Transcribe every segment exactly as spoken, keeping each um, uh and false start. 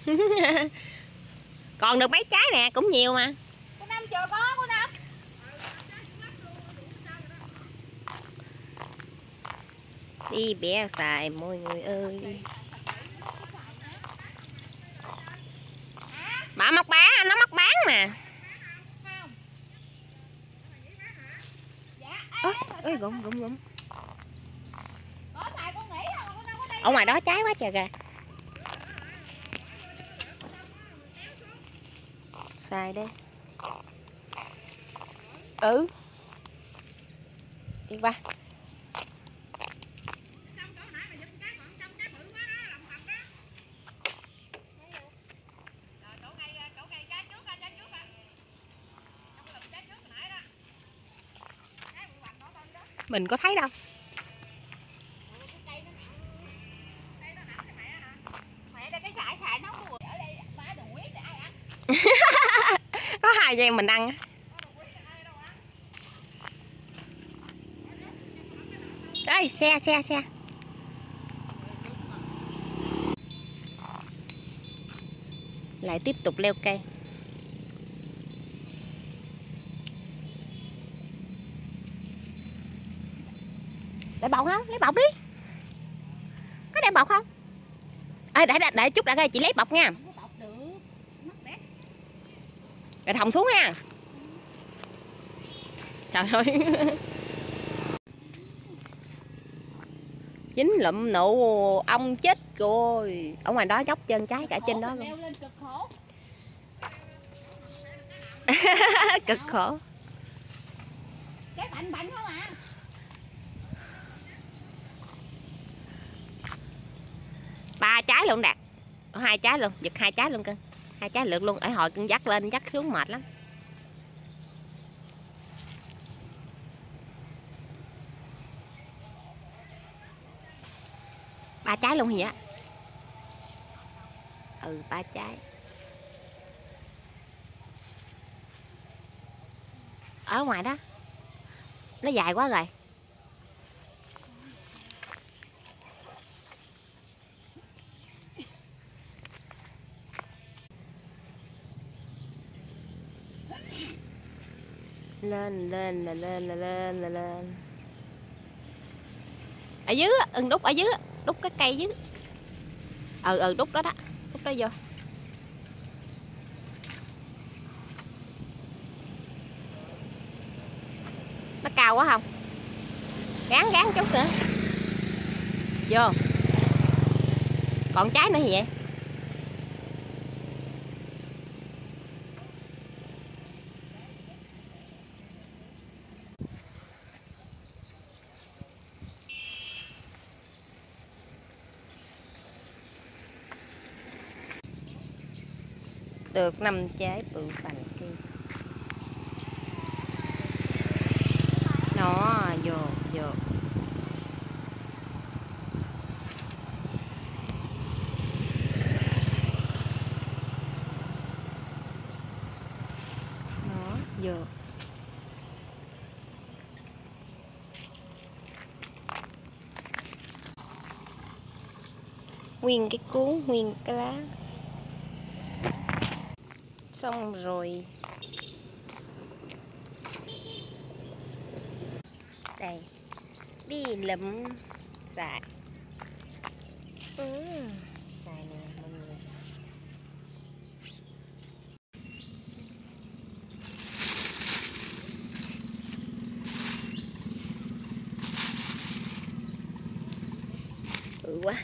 Còn được mấy trái nè, cũng nhiều mà. Cô Năm chờ có, cô Năm. Đi bé xài mọi người ơi. Bà mắc bán, nó mắc bán mà. Ơ, ơi gụng gụng gụng. Ở ngoài đó trái quá trời kìa. Xài đây. Ừ. Đi qua. Mình có thấy đâu. Có hai giây mình ăn. Đây, xe xe xe. Lại tiếp tục leo cây. Để bọc không? Lấy bọc đi. Có đem bọc không? À, để, để, để chút đã coi, chị lấy bọc nha. Rồi thòng xuống ha. Trời ơi. Dính lụm nụ ong chết rồi. Ở ngoài đó dốc chân trái cả trên đó luôn. Cực khổ. Cái bạnh bạnh không à? Ba trái luôn Đạt. Hai trái luôn, giật hai trái luôn cưng. Hai trái lượt luôn. Ở hồi cưng dắt lên dắt xuống mệt lắm. Ba trái luôn gì á? Ừ, ba trái. Ở ngoài đó. Nó dài quá rồi. Lên lên là lên là lên là lên. Ở dưới, ưng đút ở dưới, đút cái cây dưới. Ừ ừ đút đó đó, đút đó vô. Nó cao quá không? Gán gán chút nữa. Vô. Còn trái nữa gì vậy? Được năm trái bự phành kia. Nó vô vô. Nó vô. Nguyên cái cuốn, nguyên cái lá. Xong rồi. Đây. Đi lụm xài. Ừ, xài nè mọi người. Bự quá.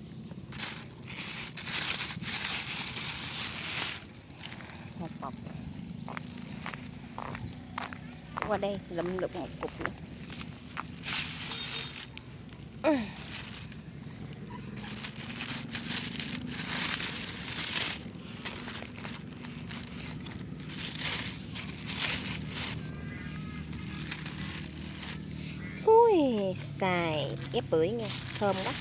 Một bọc. Qua đây lụm được một cục nữa. Ừ. Ui, xài ghép bưởi nha, thơm quá.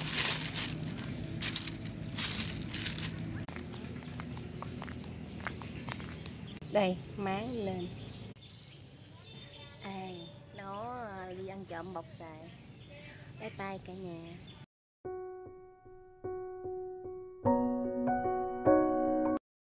Đây, máng lên. À, nó đi ăn trộm bọc xài. Bye bye cả nhà.